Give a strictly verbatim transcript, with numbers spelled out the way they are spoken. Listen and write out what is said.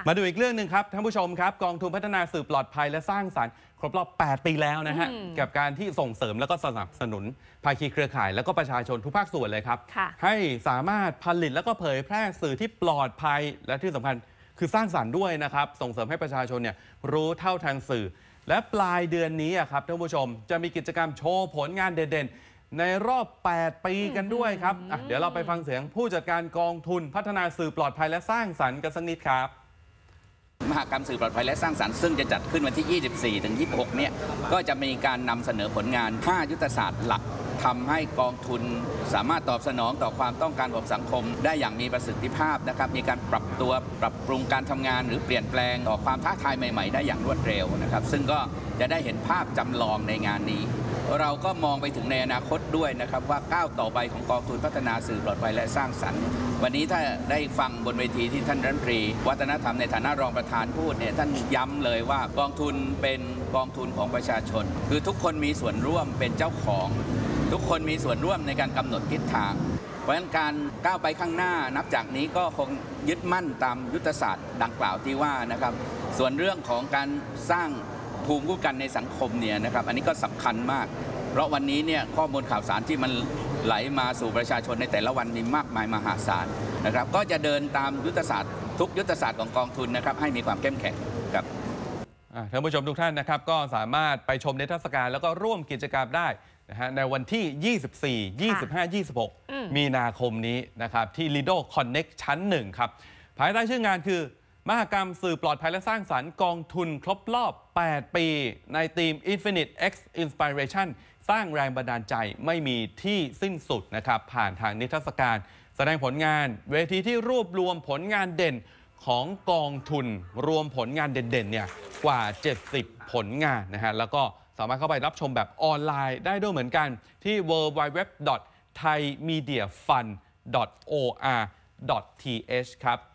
มาดูอีกเรื่องหนึ่งครับท่านผู้ชมครับกองทุนพัฒนาสื่อปลอดภัยและสร้างสรรค์ครบรอบแปดปีแล้วนะฮะกับการที่ส่งเสริมแล้วก็สนับสนุนภาคีเครือข่ายแล้วก็ประชาชนทุกภาคส่วนเลยครับให้สามารถผลิตแล้วก็เผยแพร่สื่อที่ปลอดภัยและที่สำคัญคือสร้างสรรค์ด้วยนะครับส่งเสริมให้ประชาชนเนี่ยรู้เท่าทันสื่อและปลายเดือนนี้ครับท่านผู้ชมจะมีกิจกรรมโชว์ผลงานเด่นๆในรอบแปดปีกันด้วยครับเดี๋ยวเราไปฟังเสียงผู้จัดการกองทุนพัฒนาสื่อปลอดภัยและสร้างสรรค์กันสักนิดครับมหกรรมสื่อปลอดภัยและสร้างสรรค์ซึ่งจะจัดขึ้นวันที่ ยี่สิบสี่ถึงยี่สิบหก เนี่ยก็จะมีการนำเสนอผลงานห้ายุทธศาสตร์หลักทำให้กองทุนสามารถตอบสนองต่อความต้องการของสังคมได้อย่างมีประสิทธิภาพนะครับมีการปรับตัวปรับปรุงการทำงานหรือเปลี่ยนแปลงต่อความท้าทายใหม่ๆได้อย่างรวดเร็วนะครับซึ่งก็จะได้เห็นภาพจำลองในงานนี้เราก็มองไปถึงในอนาคตด้วยนะครับว่าก้าวต่อไปของกองทุนพัฒนาสื่อปลอดภัยและสร้างสรรค์วันนี้ถ้าได้ฟังบนเวทีที่ท่านรัฐมนตรีวัฒนธรรมในฐานะรองประธานพูดเนี่ยท่านย้ำเลยว่ากองทุนเป็นกองทุนของประชาชนคือทุกคนมีส่วนร่วมเป็นเจ้าของทุกคนมีส่วนร่วมในการกำหนดทิศทางเพราะฉะนั้นการก้าวไปข้างหน้านับจากนี้ก็คงยึดมั่นตามยุทธศาสตร์ดังกล่าวที่ว่านะครับส่วนเรื่องของการสร้างภูมิคุ้มกันในสังคมเนี่ยนะครับอันนี้ก็สำคัญมากเพราะวันนี้เนี่ยข้อมูลข่าวสารที่มันไหลมาสู่ประชาชนในแต่ละวันมีมากมายมหาศาลนะครับก็จะเดินตามยุทธศาสตร์ทุกยุทธศาสตร์ของกองทุนนะครับให้มีความเข้มแข็งครับท่านผู้ชมทุกท่านนะครับก็สามารถไปชมนิทรรศการแล้วก็ร่วมกิจกรรมได้นะฮะในวันที่ ยี่สิบสี่ ยี่สิบห้า ยี่สิบหก มีนาคมนี้นะครับที่ Lido Connect ชั้นหนึ่งครับภายใต้ชื่องานคือมหกรรมสื่อปลอดภัยและสร้างสรรค์กองทุนครบรอบแปดปีในทีม Infinite X Inspiration สร้างแรงบันดาลใจไม่มีที่สิ้นสุดนะครับผ่านทางนิทรรศการแสดงผลงานเวทีที่รวบรวมผลงานเด่นของกองทุนรวมผลงานเด่นๆเนี่ยกว่าเจ็ดสิบผลงานนะฮะแล้วก็สามารถเข้าไปรับชมแบบออนไลน์ได้ด้วยเหมือนกันที่ ดับเบิลยู ดับเบิลยู ดับเบิลยู ดอท ไทย มีเดีย ฟัน ดอท โอ อาร์ ดอท ที เอช ครับ